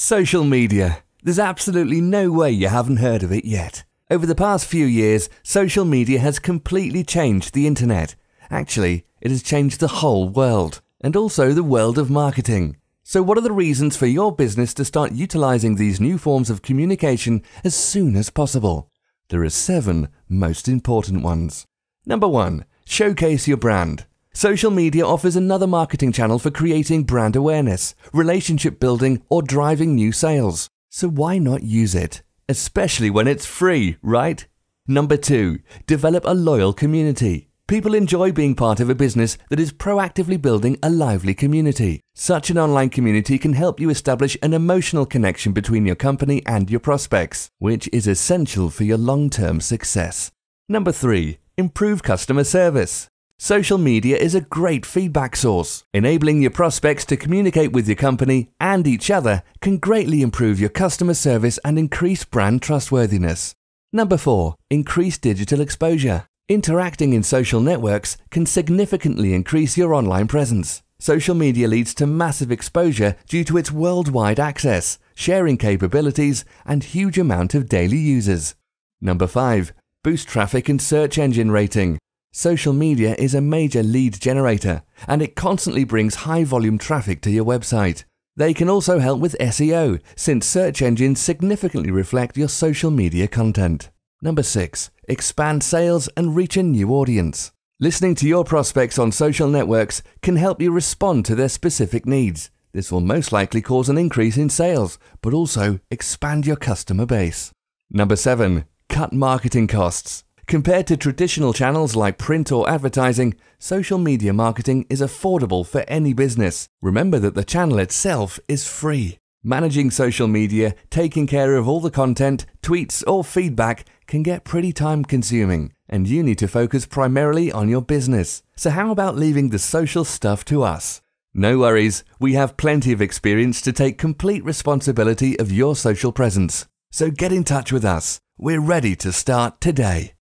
Social media. There's absolutely no way you haven't heard of it yet. Over the past few years, social media has completely changed the internet. Actually, it has changed the whole world, and also the world of marketing. So what are the reasons for your business to start utilizing these new forms of communication as soon as possible? There are 7 most important ones. Number 1. Showcase your brand. Social media offers another marketing channel for creating brand awareness, relationship building, or driving new sales. So why not use it? Especially when it's free, right? Number 2. Develop a loyal community. People enjoy being part of a business that is proactively building a lively community. Such an online community can help you establish an emotional connection between your company and your prospects, which is essential for your long-term success. Number 3. Improve customer service. Social media is a great feedback source. Enabling your prospects to communicate with your company and each other can greatly improve your customer service and increase brand trustworthiness. Number 4. Increase digital exposure. Interacting in social networks can significantly increase your online presence. Social media leads to massive exposure due to its worldwide access, sharing capabilities, and huge amount of daily users. Number 5. Boost traffic and search engine rating. Social media is a major lead generator, and it constantly brings high-volume traffic to your website. They can also help with SEO, since search engines significantly reflect your social media content. Number 6. Expand sales and reach a new audience. Listening to your prospects on social networks can help you respond to their specific needs. This will most likely cause an increase in sales, but also expand your customer base. Number 7. Cut marketing costs. Compared to traditional channels like print or advertising, social media marketing is affordable for any business. Remember that the channel itself is free. Managing social media, taking care of all the content, tweets, or feedback can get pretty time-consuming, and you need to focus primarily on your business. So how about leaving the social stuff to us? No worries, we have plenty of experience to take complete responsibility of your social presence. So get in touch with us. We're ready to start today.